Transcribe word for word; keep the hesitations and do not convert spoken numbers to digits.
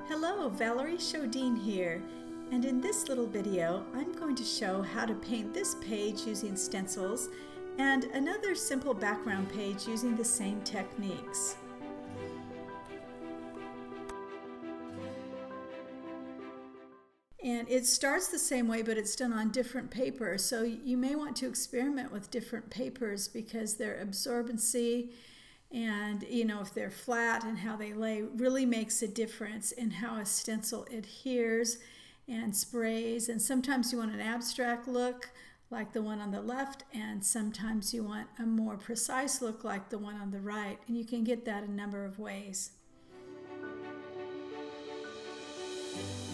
Hello, Valerie Sjodin here, and in this little video I'm going to show how to paint this page using stencils and another simple background page using the same techniques. And it starts the same way, but it's done on different paper, so you may want to experiment with different papers because their absorbency and, you know, if they're flat and how they lay really makes a difference in how a stencil adheres and sprays. And sometimes you want an abstract look like the one on the left, and sometimes you want a more precise look like the one on the right, and you can get that a number of ways.